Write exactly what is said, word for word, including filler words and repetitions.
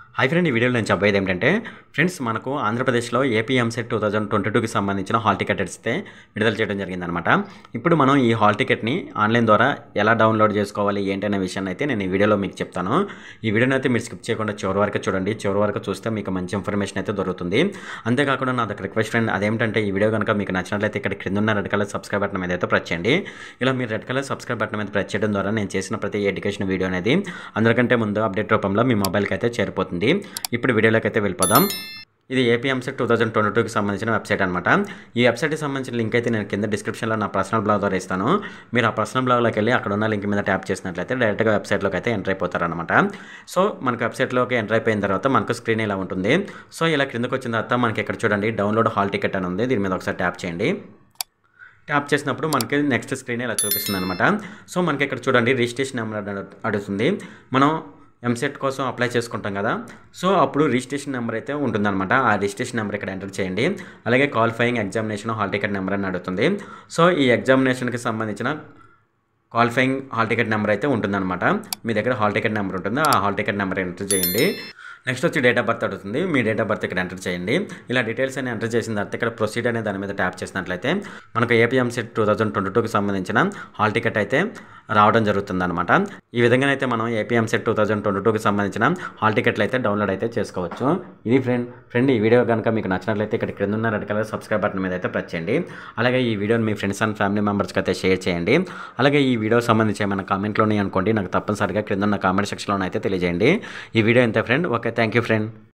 Hi friend, ఈ వీడియోలో నేను చెప్పేది ఏంటంటే ఫ్రెండ్స్, మనకు ఆంధ్రప్రదేశ్లో AP EAMCET two thousand twenty టూకి సంబంధించిన హాల్ టికెట్ అయితే విడుదల చేయడం జరిగిందనమాట. ఇప్పుడు మనం ఈ హాల్ టికెట్ని ఆన్లైన్ ద్వారా ఎలా డౌన్లోడ్ చేసుకోవాలి ఏంటనే విషయాన్ని అయితే నేను ఈ వీడియోలో మీకు చెప్తాను. ఈ వీడియోని అయితే మీరు స్కిప్ చేయకుండా చివరి వరకు చూడండి. చివరి వరకు చూస్తే మీకు మంచి ఇన్ఫర్మేషన్ అయితే దొరుకుతుంది. అంతేకాకుండా నా దగ్గర రిక్వెస్ట్ ఫ్రెండ్, అదేంటంటే ఈ వీడియో కనుక మీకు నచ్చినట్లయితే ఇక్కడ క్రింద ఉన్న రెడ్ కలర్ సబ్స్క్రైబ్ బటన్ మీద అయితే ప్రెస్ చేయండి. ఇలా మీరు రెడ్ కలర్ సబ్స్క్రైబ్ బటన్ మీద ప్రెస్ చేయడం ద్వారా నేను చేసిన ప్రతి ఎడ్యుకేషన్ వీడియో అనేది అందరికంటే ముందు అప్డేట్ రూపంలో మీ మొబైల్కి అయితే చేరిపోతుంది. ఇప్పుడు వీడియోలోకి అయితే వెళ్ళిపోదాం. ఇది AP EAMCET two thousand twenty టూకి సంబంధించిన వెబ్సైట్ అనమాట. ఈ వెబ్సైట్కి సంబంధించిన లింక్ అయితే నేను కింద డిస్క్రిప్షన్లో నా పర్సనల్ బ్లాగ్ ద్వారా ఇస్తాను. మీరు ఆ పర్సనల్ బ్లాగ్లోకి వెళ్ళి అక్కడ ఉన్న లింక్ మీద ట్యాప్ చేసినట్లయితే డైరెక్ట్గా వెబ్సైట్లోకి అయితే ఎంటర్ అయిపోతారనమాట. సో మనకు వెబ్సైట్లోకి ఎంటర్ అయిపోయిన తర్వాత మనకు స్క్రీన్ ఇలా ఉంటుంది. సో ఇలా క్రిందకు వచ్చిన తర్వాత మనకి ఇక్కడ చూడండి డౌన్లోడ్ హాల్ టికెట్ అని ఉంది. దీని మీద ఒకసారి ట్యాప్ చేయండి. ట్యాప్ చేసినప్పుడు మనకి నెక్స్ట్ స్క్రీన్ ఇలా చూపిస్తుంది అనమాట. సో మనకి ఇక్కడ చూడండి రిజిస్ట్రేషన్ నెంబర్ అడుగుతుంది. మనం ఎంసెట్ కోసం అప్లై చేసుకుంటాం కదా, సో అప్పుడు రిజిస్ట్రేషన్ నెంబర్ అయితే ఉంటుందన్నమాట. ఆ రిజిస్ట్రేషన్ నెంబర్ ఇక్కడ ఎంటర్ చేయండి. అలాగే qualifying examination hall ticket number అని అడుగుతుంది. సో ఈ ఎగ్జామినేషన్కి సంబంధించిన క్వాలిఫైయింగ్ హాల్ టికెట్ నెంబర్ అయితే ఉంటుందన్నమాట. మీ దగ్గర హాల్ టికెట్ నెంబర్ ఉంటుంది, ఆ హాల్ టికెట్ నెంబర్ ఎంటర్ చేయండి. నెక్స్ట్ వచ్చి డేట్ ఆఫ్ బర్త్ అడుగుతుంది. మీ డేట్ ఆఫ్ బర్త్ ఇక్కడ ఎంటర్ చేయండి. ఇలా డీటెయిల్స్ అని ఎంటర్ చేసిన తర్వాత ఇక్కడ ప్రొసీడ్ అనే దాని మీద ట్యాప్ చేసినట్లయితే మనకు AP EAMCET two thousand twenty టూకి సంబంధించిన హాల్ టికెట్ అయితే రావడం జరుగుతుంది అనమాట. ఈ విధంగా అయితే మనం AP EAMCET two thousand twenty టూకి సంబంధించిన హాల్ టికెట్లు అయితే డౌన్లోడ్ అయితే చేసుకోవచ్చు. ఇది ఫ్రెండ్ ఫ్రెండ్ ఈ వీడియో కనుక మీకు నచ్చినట్లయితే ఇక్కడ క్రింద ఉన్న రెడ్ కలర్ సబ్స్క్రైబ్ బటన్ మీద అయితే ప్రెస్ చేయండి. అలాగే ఈ వీడియోని మీ ఫ్రెండ్స్ అండ్ ఫ్యామిలీ మెంబర్స్కి అయితే షేర్ చేయండి. అలాగే ఈ వీడియో సంబంధించి ఏమైనా కామెంట్లోనే అనుకోండి, నాకు తప్పనిసరిగా క్రింద ఉన్న కామెంట్ సెక్షన్లో అయితే తెలియజేయండి. ఈ వీడియో ఎంత friend. Okay, thank you friend.